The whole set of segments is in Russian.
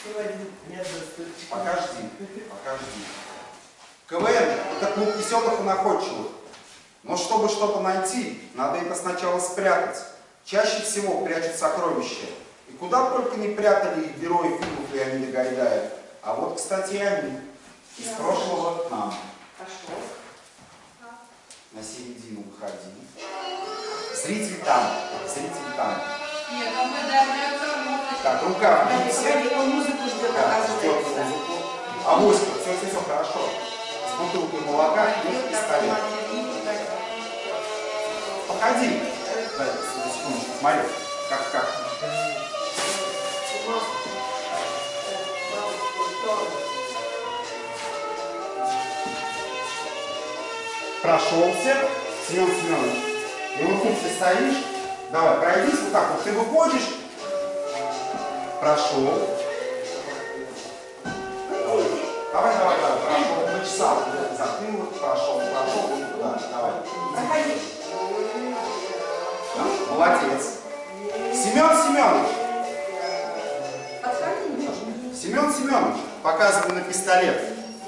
Покажи. КВН — это клуб веселых и находчивых. Но чтобы что-то найти, надо это сначала спрятать. Чаще всего прячут сокровища. И куда только не прятали их герои фильмов Леонида Гайдая. А вот, кстати, они из прошлого к нам. На середину выходи. Зритель там. Нет, а мы дождемся. Так, рука вниз. Он музыку ждет, оказывается. Авоська, все хорошо. С бутылкой молока и пистолет. Походи. Дай, секундочку, смотри, как. Прошелся, Семен Семенович. И вот тут ты стоишь. Давай, пройдись вот так вот. Ты выходишь. Прошел. Давай, прошел. Почесал. Затылок, прошел, вот туда. Давай. Проходи. Да, молодец. Семен Семенович. Подходи немножко. Семен Семенович, показывай на пистолет.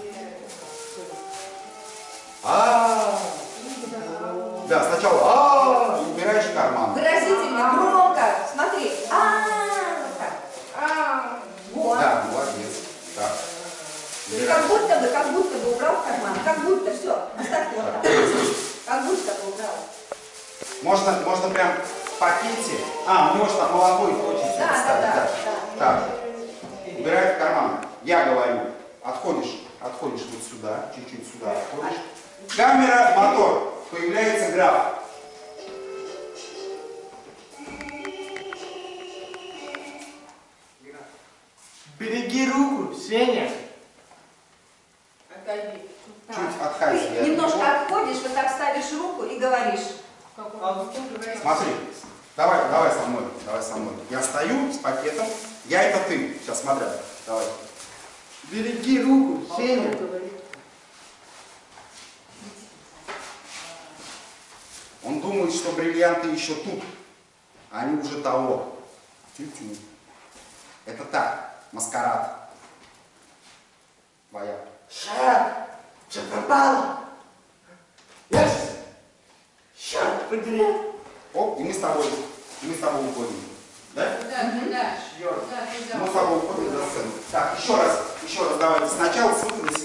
Да, сначала убираешь в карман. Выразительно, громко. Смотри. Вот так. Вот. Да, молодец. Так. Как будто бы убрал в карман. Как будто, все. Оставь его там. Как будто бы убрал. Можно прям в пакете. У него же там молоко и прочее. Да. Так. Убирай в карман. Я говорю. Отходишь вот сюда. Чуть-чуть сюда отходишь. Камера, мотор. Появляется граф. Береги руку, Сеня. Отойди. Чуть отходи. Ты немножко отходишь, вот так ставишь руку и говоришь. Смотри. Давай со мной. Я стою с пакетом. Я это ты. Сейчас смотря. Давай. Береги руку, Сеня. Он думает, что бриллианты еще тут. А они уже того. Тю-тю. Это так. Маскарад. Твоя. Шаг, все пропало. Черт подери. Оп, и мы с тобой уходим. Да? Да. Мы с тобой уходим за сцену. Так, еще раз давайте. Сначала ссылку на